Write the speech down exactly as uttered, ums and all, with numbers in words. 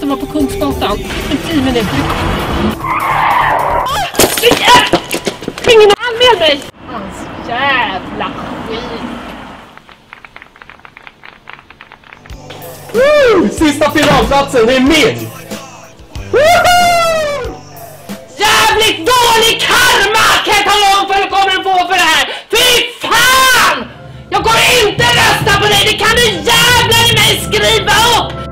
hemma på Kungsgatan. En tio minuter. Ingen anmäl mig! Hans jävla skit. Woo! Sista finalplatsen, det är min! Woohoo! Jävligt dålig karma kan jag tala om för att kommer få för det här! Fy fan! Jag kommer inte rösta på dig, det kan du jävlar i mig skriva upp!